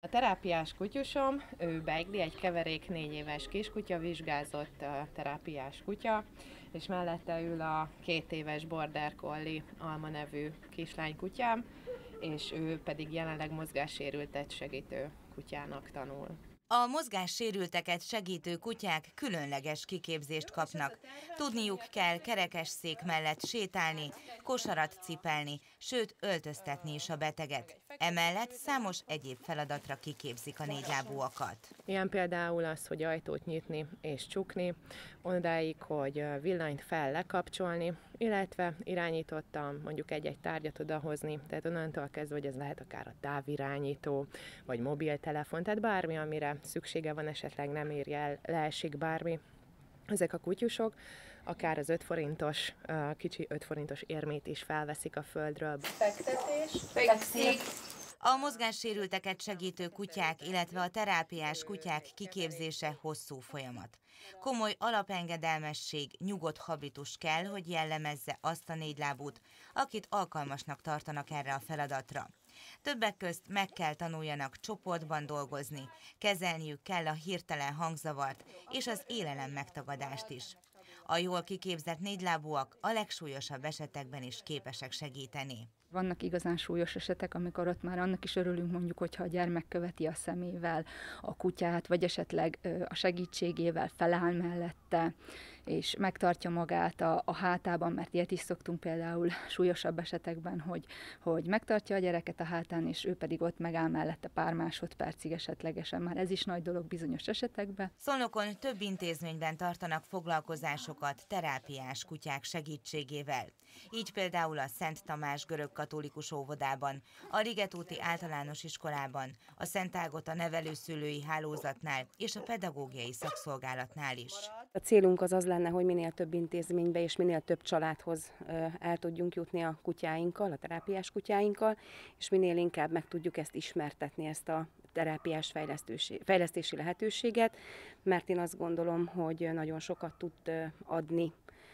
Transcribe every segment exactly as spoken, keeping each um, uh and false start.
A terápiás kutyusom, ő Beigli, egy keverék négy éves kiskutya, vizsgázott uh, terápiás kutya, és mellette ül a két éves Border Collie Alma nevű kislány kutyám, és ő pedig jelenleg mozgássérültet segítő kutyának tanul. A mozgássérülteket segítő kutyák különleges kiképzést kapnak. Tudniuk kell kerekesszék mellett sétálni, kosarat cipelni, sőt öltöztetni is a beteget. Emellett számos egyéb feladatra kiképzik a négylábúakat. Ilyen például az, hogy ajtót nyitni és csukni, odáig, hogy villanyt fel lekapcsolni, illetve irányítottam mondjuk egy-egy tárgyat odahozni, tehát onnantól kezdve, hogy ez lehet akár a távirányító, vagy mobiltelefon, tehát bármi, amire szüksége van, esetleg nem érje el, leesik bármi. Ezek a kutyusok akár az öt forintos, kicsi öt forintos érmét is felveszik a földről. Fektetés, fekszik. A mozgássérülteket segítő kutyák, illetve a terápiás kutyák kiképzése hosszú folyamat. Komoly alapengedelmesség, nyugodt habitus kell, hogy jellemezze azt a négylábút, akit alkalmasnak tartanak erre a feladatra. Többek közt meg kell tanuljanak csoportban dolgozni, kezelniük kell a hirtelen hangzavart és az élelem megtagadást is. A jól kiképzett négylábúak a legsúlyosabb esetekben is képesek segíteni. Vannak igazán súlyos esetek, amikor ott már annak is örülünk, mondjuk, hogyha a gyermek követi a szemével a kutyát, vagy esetleg a segítségével feláll mellette, és megtartja magát a, a hátában, mert ilyet is szoktunk például súlyosabb esetekben, hogy, hogy megtartja a gyereket a hátán, és ő pedig ott megáll mellette pár másodpercig esetlegesen. Már ez is nagy dolog bizonyos esetekben. Szolnokon több intézményben tartanak foglalkozásokat terápiás kutyák segítségével. Így például a Szent Tamás görög katolikus óvodában, a Ligetúti általános iskolában, a Szent Ágota nevelőszülői hálózatnál és a pedagógiai szakszolgálatnál is. A célunk az az lenne, hogy minél több intézménybe és minél több családhoz el tudjunk jutni a kutyáinkkal, a terápiás kutyáinkkal, és minél inkább meg tudjuk ezt ismertetni, ezt a terápiás fejlesztési lehetőséget, mert én azt gondolom, hogy nagyon sokat tud adni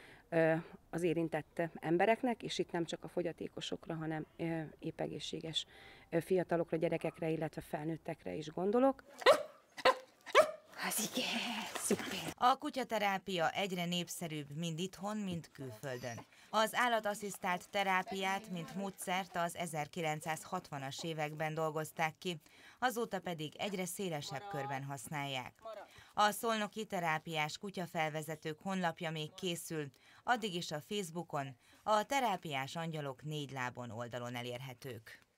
az érintett embereknek, és itt nem csak a fogyatékosokra, hanem épp egészséges fiatalokra, gyerekekre, illetve felnőttekre is gondolok. Az igen, szuper! A kutyaterápia egyre népszerűbb mind itthon, mind külföldön. Az állatasszisztált terápiát, mint módszert az ezerkilencszázhatvanas években dolgozták ki, azóta pedig egyre szélesebb körben használják. A szolnoki terápiás kutyafelvezetők honlapja még készül, addig is a Facebookon, a Terápiás Angyalok négy lábon oldalon elérhetők.